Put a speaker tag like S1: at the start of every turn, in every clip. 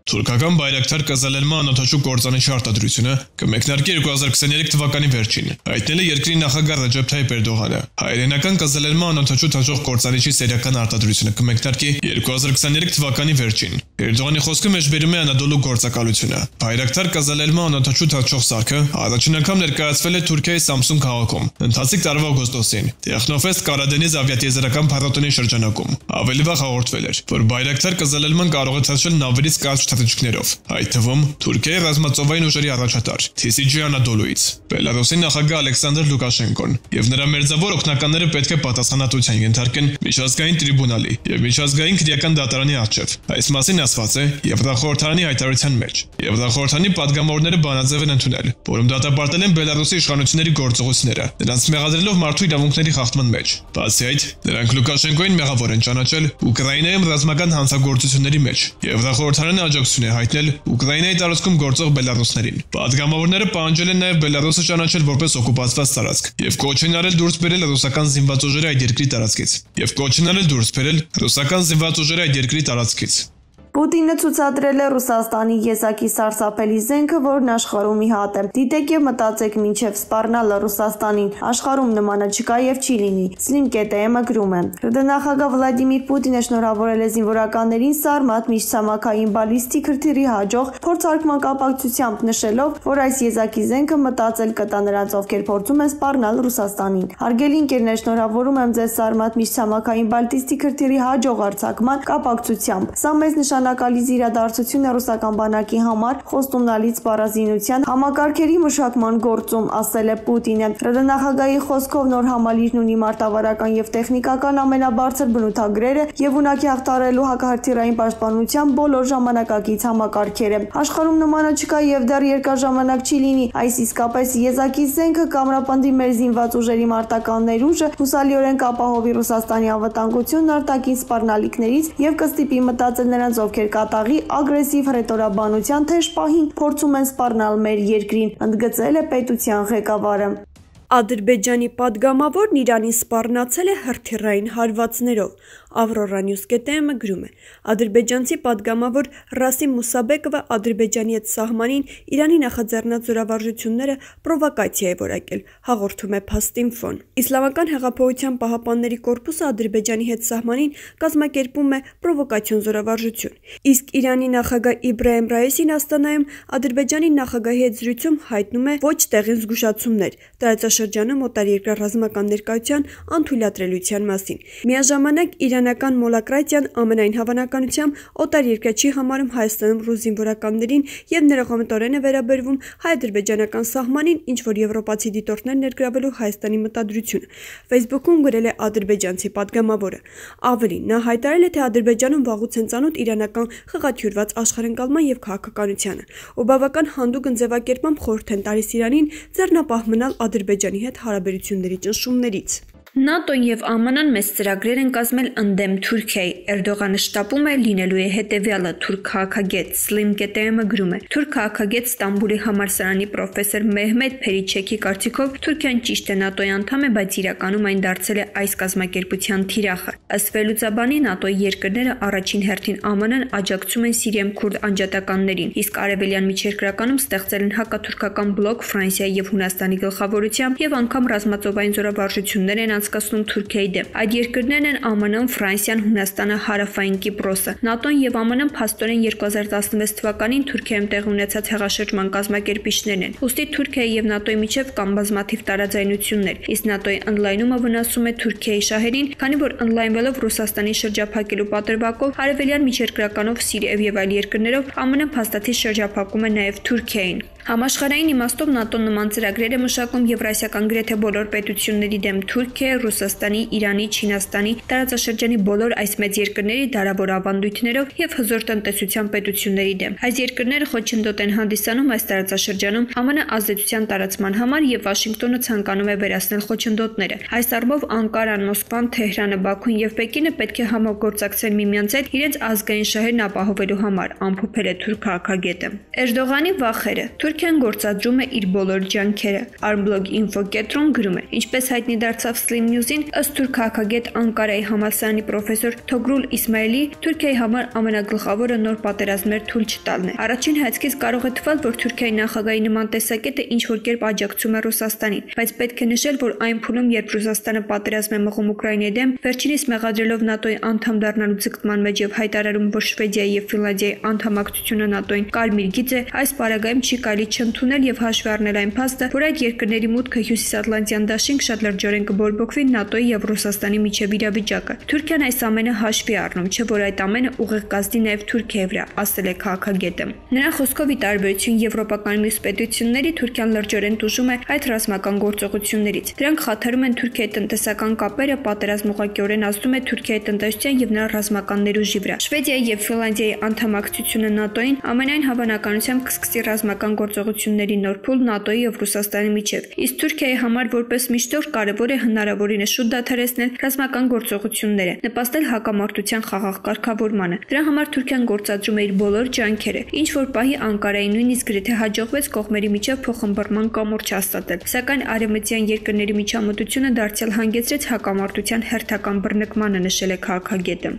S1: Թուրքական բայրակտար կազալելման անօթաչու կործանիչի արտադրությունը կմեկնարկի 2023 թվականի վերջին, հայտնել է երկրի նախագահ Ռեջեփ Թայիփ Էրդողանը։ Հայերենական կազալելման անօթաչու թաչող կործանիչի սերիական արտադրությունը կմեկնարկի 2023 թվականի վերջին։ Էրդողանի խոսքը մեջբերում է Անադոլու գործակալությունը։ Բայրակտար կազալելման անօթաչու թաչող սարքը առաջին անգամ ներկայացվել է Թուրքիայի Սամսուն քաղաքում ընթացիկ տարվա օգոստոսին Տեխնոֆեստ Կարադենիզ ավիատիեզերական փառատոնի շրջանակում։ Ավելի վաղ հաղորդվել էր, որ բայրակտար կազալելման կարող է թաչել նավերից կարճ թռիչքներով, այդ թվում Թուրքիայի ռազմածովային ուժերի առաջատար TCG Անադոլուից։ Բելարուսի նախագահ Ալեքսանդր Լուկաշենկոն եւ նրա մերձավոր օգնականները պետք է պատասխանատվության ենթարկեն միջազգային տրիբունալի եւ միջազգային քրեական դատարանի առջեւ։ Այս մասին ասված է Եվրախորհրդարանի հայտարարության մեջ։ Եվրախորհրդարանի падգամավորները բանաձև են ընդունել, որում դատապարտել են Բելարուսի իշխանությունների գործողությունները, նրանց մեղադրելով մարդու իրավունքների խախտման մեջ։ Բացի այդ, նրանք Լուկաշենկոին մեղավոր են ճանաչել Ուկրաինայում ռազմական հանցագործությունների մեջ։ Եվրախորհրդարանը աջակցություն է հայտնել Ուկրաինայի տարածքում գործող բելարուսներին։ Պատգամավորները պահանջել են նաև Բելարուսը ճանաչել որպես օկուպացված տարածք եւ կոչ են արել դուրս բերել ռուսական զինված ուժերը այդ երկրի տարածքից։
S2: Պուտինը ցուցադրել է Ռուսաստանի եզակի սարսափելի զենքը, որն աշխարհում ի հատ է։ Դիտեք եւ մտածեք մինչեւ սպառնալը Ռուսաստանին, աշխարհում նմանը չկա եւ չի լինի։ Slim.am-ը գրում է. Նախագահ Վլադիմիր Պուտինը շնորհավորել է զինվորականներին Սարմատ միջցամաքային բալիստիկ հրթիռի հաջող փորձարկման կապակցությամբ նշելով, որ այս եզակի զենքը մտածել կտա նրանց, ովքեր փորձում են սպառնալ Ռուսաստանին։ Հարգելի ընկերներ, շնորհավորում եմ ձեզ Սարմատ միջցամաքային բալիստիկ հրթիռի հաջող արձակման կապակցությամբ։ Սա մեծ նշանակալի իրադարձություն է ռուսական բանակի համար խոստումնալից պարազինության համակարգերի մշակման գործում, ասել է Պուտինը։ Նախագահի խոսքով նոր համալիրն ունի մարտավարական եւ տեխնիկական ամենաբարձր բնութագրերը եւ ունակի հաղթարելու հակահրթիռային պաշտպանության բոլոր ժամանակակից համակարգերը։ Աշխարհում նմանը չկա եւ դեռ երկար ժամանակ չի լինի։ Այս իսկապես եզակի զենքը կամրապնդի մեր զինված ուժերի մարտական ներուժը, հուսալիորեն կապահովի Ռուսաստանի անվտանգությունն արտաքին սպառնալիքներից եւ կստիպի մտածել նրանց, ովքեր կատաղի ագրեսիվ հռետորաբանության թեժ պահին փորձում են սպառնալ մեր երկրին, ընդգծել է պետության ղեկավարը։ Ադրբեջանի падգամավորն Իրանին սպառնացել է հրթիռային հարվածներով։ Ավրորա News.am-ը գրում է. Ադրբեջանցի падգամավոր Ռասիմ Մուսաբեկովը Ադրբեջանի հետ սահմանին Իրանի նախաձեռնած զորավարժությունները պրովոկացիա է որակել, հաղորդում է Փաստ-Ինֆոն։ Իսլամական հեղափոխության պահապանների կորպուսը Ադրբեջանի հետ սահմանին կազմակերպում է պրովոկացիոն զորավարժություն։ Իսկ Իրանի նախագահ Իբրահիմ Ռայիսին Աստանայում Ադրբեջանի նախագահի հետ զրույցում հայտնում է ոչ տեղին զգուշացումներ տարածաշրջանում օտարերկրյա ռազմական ներկայության անթույլատրելիության մասին։ Միաժամանակ իրանական մոլակրատիան ամենայն հավանականությամբ օտարերկրյա չի համարում Հայաստանում ռուս զինվորականներին եւ ներողամտորեն է վերաբերվում հայ-ադրբեջանական սահմանին, ինչ որ եվրոպացի դիտորդներ ներգրավելու Հայաստանի մտադրությունը։ Facebook-ում գրել է ադրբեջանցի падգամավորը։ Ավելին, նա հայտարարել է, թե Ադրբեջանում վաղուց են ծանոթ իրանական խղաթյուրված աշխարհընկալման եւ քաղաքականությանը, ու բավական հանդուգն ձևակերպամբ խորհուրդ են տալիս Իրանին ձեռնապահ մնալ Ադրբեջանի հետ հարաբերությունների ճնշումներից։ ՆԱՏՕ-ն եւ ԱՄՆ-ն մեծ ծրագրեր են կազմել ընդդեմ Թուրքիայի։ Էրդողանը շտապում է լինելու է հետեւյալը, թուրք քաղաքագետ Slim.am-ը գրում է. Թուրք քաղաքագետ Ստամբուլի համալսարանի պրոֆեսոր Մեհմեդ Փերիչեքի կարծիքով Թուրքիան ճիշտ է ՆԱՏՕ-ի անդամ է, բայց իրականում այն դարձել է այս կազմակերպության թիրախը։ Ըստ Վերլուծաբանի ՆԱՏՕ-ի երկրները առաջին հերթին ԱՄՆ-ն աջակցում են Սիրիայում քուրդ անջատականներին, իսկ արևելյան միջերկրականում ստեղծել են հակաթուրքական բլոկ Ֆրանսիայի եւ Հունաստանի գլխավորությամբ եւ անգամ ռազմածովային զորավարժություններ են անցկացնում Թուրքիայի դեմ։ Այդ երկրներն են ԱՄՆ-ն, Ֆրանսիան, Հունաստանը, Հարավային Կիպրոսը։ ՆԱՏՕ-ն եւ ԱՄՆ-ն փաստորեն 2016 թվականին Թուրքիայում տեղի ունեցած հեղաշրջման կազմակերպիչներն են։ Ուստի Թուրքիայի եւ ՆԱՏՕ-ի միջև կան բազմաթիվ տարաձայնություններ, իսկ ՆԱՏՕ-ի ընդլայնումը վնասում է Թուրքիայի շահերին, քանի որ ընդլայնվելով Ռուսաստանի շրջափակելու պատրվակով արևելյան միջերկրականով Սիրիայով եւ այլ երկրներով ԱՄՆ-ն փաստաթի շրջափակում է նաեւ Թուրքիային։ Համաշխարհային իմաստով ՆԱՏՕ-ն նման ծրագրեր է մշակում եվրասիական գրեթե բոլոր պետությունների դեմ Թուրքիայի, Ռուսաստանի, Իրանի, Չինաստանի, տարածաշրջանի բոլոր այս մեծ երկրների դարավոր ավանդույթներով եւ հզոր տնտեսության պետությունների դեմ։ Այս երկրները խոչընդոտ են հանդիսանում այս տարածաշրջանում ԱՄՆ ազդեցության տարածման համար եւ Վաշինգտոնը ցանկանում է վերացնել խոչընդոտները։ Այս առումով Անկարան, Մոսկվան, Թեհրանը, Բաքուն եւ Պեկինը պետք է համագործակցեն միմյանց հետ իրենց ազգային շահերն ապահովելու համար, ամփոփել է թուրք քաղաքագետը։ Էրդողանի վախերը։
S3: Թուրքիան գործադրում է իր բոլոր ջանքերը։ Armblog Info կենտրոն գրում է. Ինչպես հայտնի դարձավ Slim News-ին, ըստ թուրք քաղաքագետ Անկարայի համալսարանի պրոֆեսոր Թոգրուլ Իսմայելի, Թուրքիայի համար ամենագլխավորը նոր պատերազմներ թույլ չտալն է։ Առաջին հայացքից կարող է թվալ, որ Թուրքիայի նախագահի նման տեսակետը ինչ-որ կերպ աջակցում է Ռուսաստանին, բայց պետք է նշել, որ այն փուլում, երբ Ռուսաստանը պատերազմ է մղում Ուկրաինայի դեմ, վերջինիս մեղադրելով ՆԱՏՕ-ի անդամ դառնալու ձգտման մեջ եւ հայտարարում, որ Շվեդիայի եւ Ֆինլանդիայի անդամակցությունը ՆԱՏՕ-ին կարմիր գիծ է, այս պարագայում չի կարելի չընդունել եւ հաշվի առնել այն փաստը, որ այդ երկրների մուտքը Հյուսիսատլանտյան դաշինք շատ լրջորեն կբորբոքվի ՆԱՏՕ-ի եւ Ռուսաստանի միջև իրավիճակը։ Թուրքիան այս ամենը հաշվի առնում, չէ՞ որ այդ ամենը ուղիղ կազդի նաեւ Թուրքիայի վրա, ասել է քաղաքագետը։ Նրա խոսքով, ի տարբերություն եվրոպական մյուս պետությունների, Թուրքիան լրջորեն տուժում է այդ ռազմական գործողություններից։ Դրանք խաթարում են Թուրքիայի տնտեսական կապերը, պատերազմը ուղղակիորեն ազդում է Թուրքիայի տնտեսության եւ նրա ռազմական ներուժի վրա։ Շվեդիայի եւ Ֆինլանդիայի անդամակցությունը ՆԱՏՕ-ին ամենայն հավանականությամբ կսկսի ռազմական գործողությունների նոր փուլ ՆԱՏՕ-ի եւ Ռուսաստանի միջև։ Իսկ Թուրքիայի համար որպես միջնորդ կարևոր է հնարավորինս շուտ դադարեցնել ռազմական գործողությունները, նպաստել հակամարտության խաղաղ կարգավորմանը։ Դրա համար Թուրքիան գործադրում է իր բոլոր ջանքերը, ինչ որ պահի Անկարայի նույնիսկ գրեթե հաջողվեց կողմերի միջև փոխհմբռնման կամուրջ հաստատել, սակայն արևմտյան երկրների միջամտությունը դարձյալ հանգեցրեց հակամարտության հերթական բռնկմանը, նշել է քաղաքագետը։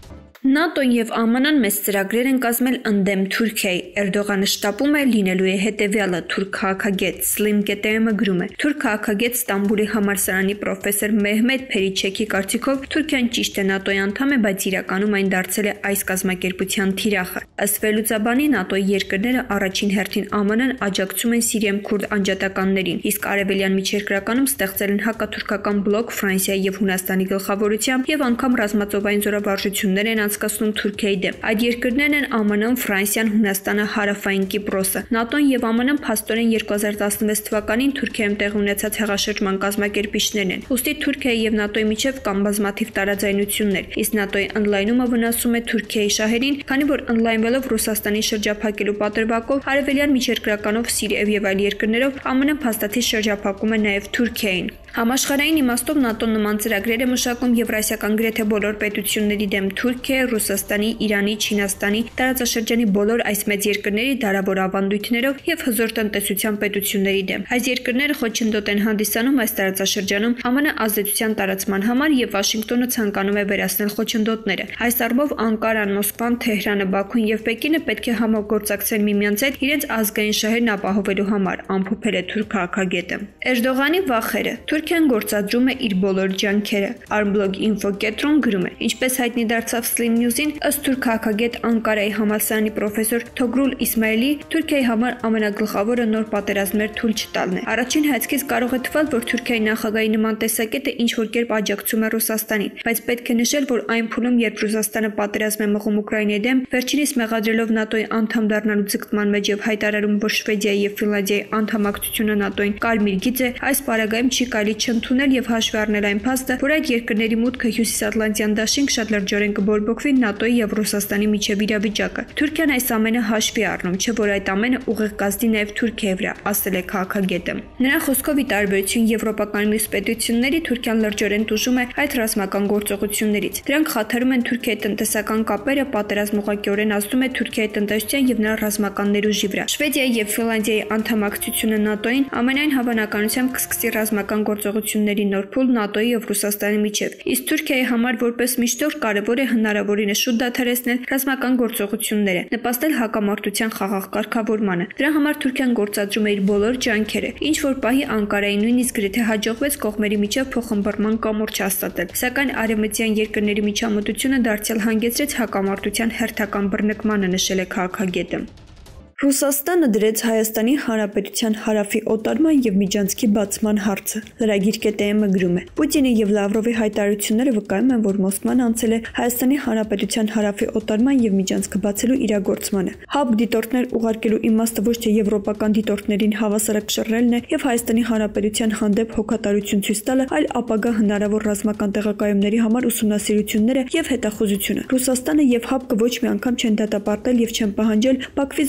S3: ՆԱՏՕ-ն եւ ԱՄՆ-ն մեծ ծրագրեր են կազմել ընդդեմ Թուրքիայի։ Էրդողանը շտապում է լինելու է հետեւյալը, թուրք քաղաքագետ Slim KTM-ը գրում է։ Թուրք քաղաքագետ Ստամբուլի համալսարանի պրոֆեսոր Մեհմեդ Փերիչեքի կարծիքով Թուրքիան ճիշտ է ՆԱՏՕ-ի անդամ է, բայց իրականում այն դարձել է այս կազմակերպության թիրախը։ Ըստ վերլուծաբանի ՆԱՏՕ-ի երկրները առաջին հերթին ԱՄՆ-ն աջակցում են Սիրիայում քուրդ անջատականներին, իսկ արևելյան միջերկրականում ստեղծել են հակաթուրքական բլոկ Ֆրանսիայի եւ Հունաստանի գլխավորությամբ եւ անգամ ռազմածովային զորավարժություններ են անցկացնում Թուրքիայի դեմ։ Այդ երկրներն են ԱՄՆ-ն, Ֆրանսիան, Հունաստանը, Հարավային Կիպրոսը։ ՆԱՏՕ-ն եւ ԱՄՆ-ն փաստորեն 2016 թվականին Թուրքիայում տեղի ունեցած հեղաշրջման կազմակերպիչներն են։ Ուստի Թուրքիայի եւ ՆԱՏՕ-ի միջև կան բազմաթիվ տարաձայնություններ, իսկ ՆԱՏՕ-ի ընդլայնումը վնասում է Թուրքիայի շահերին, քանի որ ընդլայնվելով Ռուսաստանի շրջափակելու պատրվակով, արևելյան միջերկրականով, Սիրիայով եւ այլ երկրներով ԱՄՆ-ն փաստաթի շրջափակում է նաեւ Թուրքիային։ Համաշխարհային իմաստով ՆԱՏՕ-ն նման ծրագրեր է մշակում եվրասիական գրեթե բոլոր պետությունների դեմ Թուրքիայի, Ռուսաստանի, Իրանի, Չինաստանի, տարածաշրջանի բոլոր այս մեծ երկրների դարավոր ավանդույթներով եւ հզոր տնտեսության պետությունների դեմ։ Այս երկրները խոչընդոտ են հանդիսանում այս տարածաշրջանում ԱՄՆ ազդեցության տարածման համար եւ Վաշինգտոնը ցանկանում է վերացնել խոչընդոտները։ Այս առումով Անկարան, Մոսկվան, Թեհրանը, Բաքուն եւ Պեկինը պետք է համագործակցեն միմյանց հետ իրենց ազգային շահերն ապահովելու համար, ամփոփել է թուրք քաղաքագետը։ Էրդողանի վախերը։ Թուրքիան գործադրում է իր բոլոր ջանքերը։ Armblog Info կենտրոն գրում է. Ինչպես հայտնի դարձավ Slim News-ին, ըստ թուրք քաղաքագետ Անկարայի համալսարանի պրոֆեսոր Թոգրուլ Իսմայելի, Թուրքիայի համար ամենագլխավորը նոր պատերազմներ թույլ չտալն է։ Առաջին հայացքից կարող է թվալ, որ Թուրքիայի նախագահի նման տեսակետը ինչ-որ կերպ աջակցում է Ռուսաստանին, բայց պետք է նշել, որ այն փուլում, երբ Ռուսաստանը պատերազմ է մղում Ուկրաինայի դեմ, վերջինիս մեղադրելով ՆԱՏՕ-ի անդամ դառնալու ձգտման մեջ եւ հայտարարում, որ Շվեդիայի եւ Ֆինլանդիայի անդամակցությունը ՆԱՏՕ-ին կարմիր գիծ է, այս պարագայում չի կարելի չընդունել եւ հաշվի առնել այն փաստը, որ այդ երկրների մուտքը Հյուսիսատլանտյան դաշինք շատ լրջորեն կբորբոքվի ՆԱՏՕ-ի եւ Ռուսաստանի միջև իրավիճակը։ Թուրքիան այս ամենը հաշվի առնում, չէ՞ որ այդ ամենը ուղիղ կազդի նաեւ Թուրքիայի վրա, ասել է քաղաքագետը։ Նրա խոսքով, ի տարբերություն եվրոպական մյուս պետությունների, Թուրքիան լրջորեն տուժում է այդ ռազմական գործողություններից։ Դրանք խաթարում են Թուրքիայի տնտեսական կապերը, պատերազմը ուղղակիորեն ազդում է Թուրքիայի տնտեսության եւ նրա ռազմական ներուժի վրա։ Շվեդիայի եւ Ֆինլանդիայի անդամակցությունը ՆԱՏՕ-ին ամենայն հավանականությամբ կսկսի ռազմական գործողությունների նոր փուլ ՆԱՏՕ-ի եւ Ռուսաստանի միջև։ Իսկ Թուրքիայի համար որպես միջնորդ կարևոր է հնարավորինս շուտ դադարեցնել ռազմական գործողությունները, նպաստել հակամարտության խաղաղ կարգավորմանը։ Դրա համար Թուրքիան գործադրում է իր բոլոր ջանքերը, ինչ որ պահի Անկարայի նույնիսկ գրեթե հաջողվեց կողմերի միջև փոխհմբռնման կամուրջ հաստատել, սակայն արևմտյան երկրների միջամտությունը դարձյալ հանգեցրեց հակամարտության հերթական բռնկմանը, նշել է քաղաքագետը։ Ռուսաստանը դրեց Հայաստանի Հանրապետության հարավի օտարման եւ միջանցքի բացման հարցը։ Լրագիր KTM-ը գրում է. Պուտինի եւ Լավրովի հայտարարությունները վկայում են, որ Մոսկվան անցել է Հայաստանի Հանրապետության հարավի օտարման եւ միջանցքը բացելու իրագործմանը։ ՀԱԲ դիտորդներ ուղարկելու իմաստը ոչ թե եվրոպական դիտորդներին հավասարակշռելն է եւ Հայաստանի Հանրապետության հանդեպ հոգատարություն ցույց տալը, այլ ապագա հնարավոր ռազմական տեղակայումների համար ուսումնասիրությունները եւ հետախուզությունը։ Ռուսաստանը եւ ՀԱԲ-ը ոչ մի անգամ չեն դատապարտել եւ չեն պահանջել Բաքվի զորքերի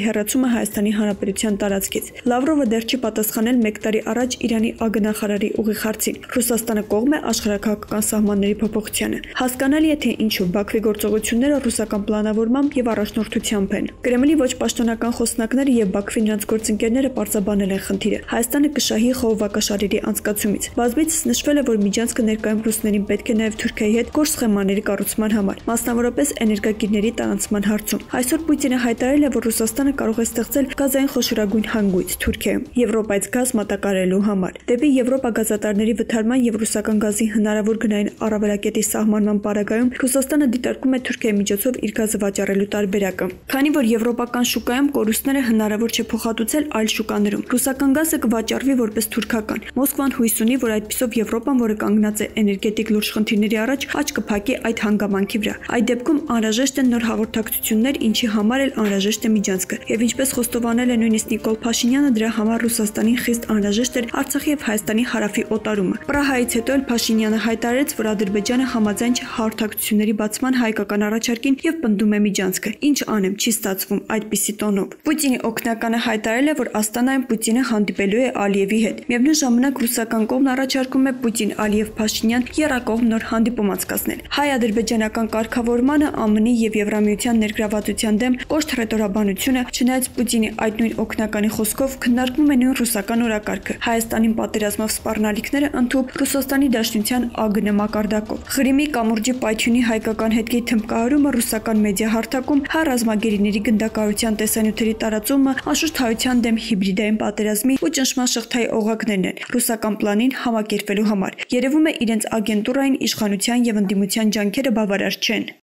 S3: հեռացումը Հայաստանի Հանրապետության տարածքից։ Լավրովը դեռ չի պատասխանել 1 տարի առաջ Իրանի ագնախարարի ուղիղ հարցին։ Ռուսաստանը կողմ է աշխարհաքաղաքական սահմանների փոփոխությանը։ Հասկանալի է, թե ինչու Բաքվի գործողությունները ռուսական պլանավորմամբ եւ առաջնորդությամբ են։ Կրեմլի ոչ պաշտոնական խոսնակները եւ Բաքվի նրանց գործընկերները պարզաբանել են խնդիրը։ Հայաստանը կշահի խողովակաշարերի անցկացումից։ Բազմիցս նշվել է, որ միջանցքը ներկայում ռուսներին պետք է նաեւ Թուրքիայի հետ կորս սխեմաների կառուցման համար, մասնավորապես էներգակիրների տարանցման հարցում։ Այսօր Պուտինը հայտարարել է, որ Ռուսաստանը կարող է ստեղծել գազային խոշորագույն հանգույց Թուրքիայում Եվրոպայից գազ մատակարարելու համար։ Դեպի Եվրոպա գազատարների վթարման եւ ռուսական գազի հնարավոր գնային առավելակետի սահմանման պարագայում Ռուսաստանը դիտարկում է Թուրքիայի միջոցով իր գազը վաճառելու տարբերակը։ Քանի որ եվրոպական շուկայում կորուստները հնարավոր չէ փոխհատուցել այլ շուկաներում, ռուսական գազը կվաճառվի որպես թուրքական։ Մոսկվան հույս ունի, որ այդպիսով Եվրոպան, որը կանգնած է էներգետիկ լուրջ խնդիրների առաջ, աչք կփակի այդ հանգամանքի վրա։ Այդ դեպքում անհրաժեշտ են նոր հաղորդակցություններ, ինչի համար էլ անհրաժեշտ է միջանցքը։ Եվ ինչպես խոստովանել է նույնիսկ Նիկոլ Փաշինյանը, դրա համար Ռուսաստանին խիստ անհրաժեշտ էր Արցախի եւ Հայաստանի հարավի օտարումը։ Պրահայից հետո էլ Փաշինյանը հայտարարեց, որ Ադրբեջանը համաձայն չէ հաղորդակցությունների բացման հայկական առաջարկին եւ պնդում է միջանցքը։ Ինչ անեմ, չի ստացվում այդպիսի տոնով։ Պուտինի օգնականը հայտարարել է, որ Աստանայում Պուտինը հանդիպելու է Ալիևի հետ։ Միևնույն ժամանակ ռուսական կողմն առաջարկում է Պուտին-Ալիև-Փաշինյան եռակողմ նոր հանդիպում անցկացնել։ Հայ-ադրբեջանական կարգավորմանը ԱՄՆ-ի եւ Եվրամիության ներգրավվածության դեմ կոշտ ռետորաբանությունը, չնայած Պուտինի այդ նույն օգնականի խոսքով քննարկվում է նույն ռուսական օրակարգը։ Հայաստանին պատերազմով սպառնալիքները ընդհուպ Ռուսաստանի Դաշնության ԱԳՆ մակարդակով։ Ղրիմի կամուրջի պայթյունի հայկական հետքի թմբկահարումը ռուսական մեդիա հարթակում, հայ ռազմագերիների գնդակահարության տեսանյութերի տարածումը, անշուշտ հայության դեմ հիբրիդային պատերազմի ու ճնշման շղթայի օղակներն են ռուսական պլանին համակերպելու համար։ Երևում է իրենց ագենտուրային իշխանության եւ ընդդիմության ջանքերը բավարար չեն։